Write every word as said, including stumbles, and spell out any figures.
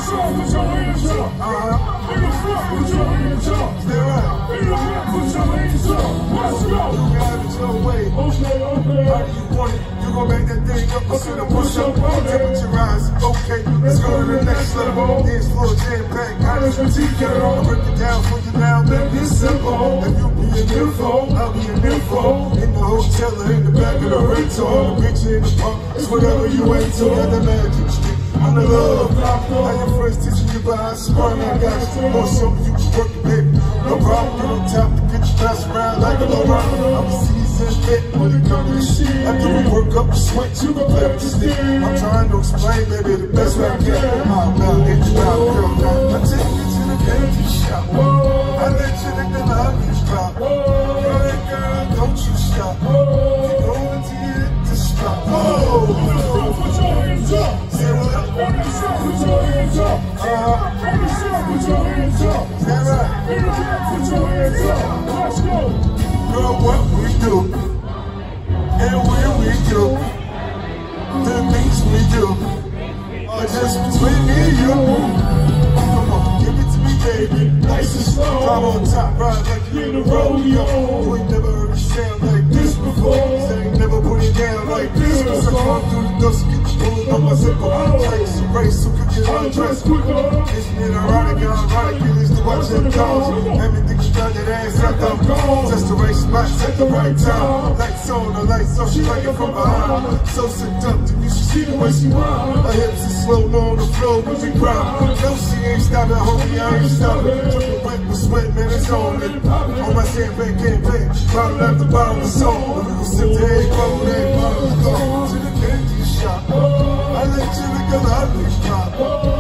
front, put your hands up. Uh-huh. In the front, put your hands up. Stay right. In the back, put your hands up. Let's go. You can have it your way. Okay, okay. How do you want it? You gon' make that thing up. I'm gonna push up. Temperature rise. Okay, let's go to the next level. Dance floor jam pack. Got it from T K. I'll break it down for you now. Make it simple. If you be an info, I'll be an info. In the hotel or in the back of the rental. The bitch in the park. It's whatever you ain't to. Got the magic stick. I'm the love. How your friends teaching you behind sparring, I got you. More so you can work it, baby. No problem. Get on top to get you passed around like a low rider. I'm seasoned fit when it comes to this shit. After we work up the sweat, you can play with the stick. I'm trying to explain, baby, the best way I can. How about it, you out, girl, now. I take you to the candy shop. I let you lick the lobby drop. Girl, girl, don't you stop. Keep going till you hit the spot. Oh, put your hands up. Say what? On the shop, put your hands up. Uh-huh. On the shop, put your hands up. Say right. In the back, put your hands up. Let's go. Girl, what we do, and where we do, the things we do, are just between me and you. Come on, give it to me, baby. Nice and slow. Drive on top, ride like you in the rodeo. You ain't never heard it sound like this before. Say ain't never put it down like this before. Come through the door, so get the bullet on my zipper. Takes a race, so could get undressed quicker. Isn't it ironic, ironic, it is to watch them calls. Everything you got that ass at them calls. Just the right spots at the right time. Lights on, the lights off, she like it from behind. So seductive, you should see the way she whine. Her hips are slow, on the floor, when we grind. No, she ain't stopping, homie, I ain't stopping. Dripping wet with sweat, man, it's on it. On my sandbag, can't play. Bottle after bottle, it's on. We gon' sip the egg, bubble, egg, bottle, go to the candy shop. I let you lick a lolly pop.